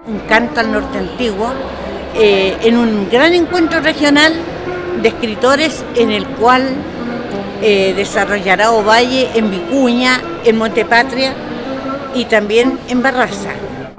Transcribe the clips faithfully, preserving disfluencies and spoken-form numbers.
un canto al norte antiguo, eh, en un gran encuentro regional de escritores en el cual eh, desarrollará Ovalle en Vicuña, en Montepatria y también en Barraza.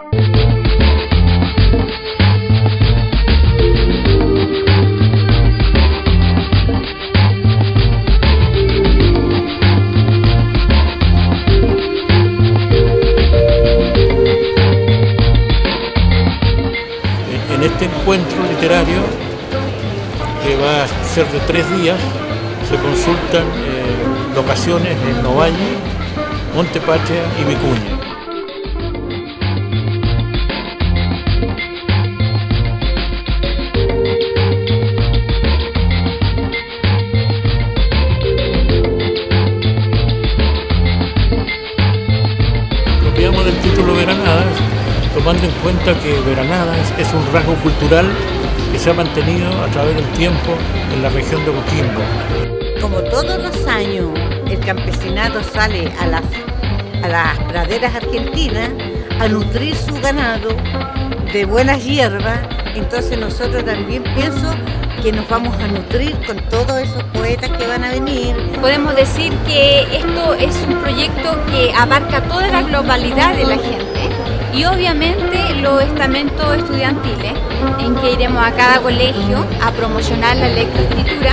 En este encuentro literario, que va a ser de tres días, se consultan eh, locaciones en Ovalle, Montepatria y Vicuña. Apropiamos del título Veranadas, tomando en cuenta que Veranadas es un rasgo cultural que se ha mantenido a través del tiempo en la región de Coquimbo. Como todos los años el campesinado sale a las, a las praderas argentinas a nutrir su ganado de buenas hierbas, entonces nosotros también pienso que nos vamos a nutrir con todos esos poetas que van a venir. Podemos decir que esto es un proyecto que abarca toda la globalidad de la gente y obviamente los estamentos estudiantiles, en que iremos a cada colegio a promocionar la lectoescritura.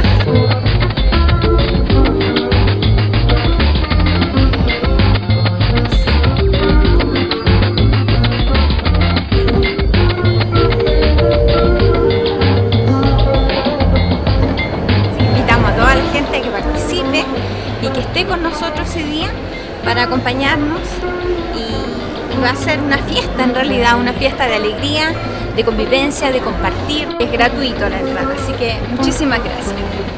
Invitamos a toda la gente a que participe y que esté con nosotros ese día para acompañarnos, y va a ser una fiesta, en realidad, una fiesta de alegría, de convivencia, de compartir. Es gratuito la entrada, así que muchísimas gracias.